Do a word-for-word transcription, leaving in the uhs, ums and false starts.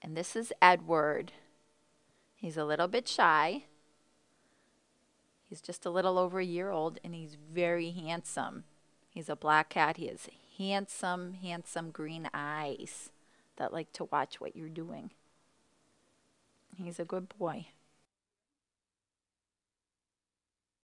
And this is Edward. He's a little bit shy. He's just a little over a year old, and he's very handsome. He's a black cat. He has handsome, handsome green eyes that like to watch what you're doing. He's a good boy.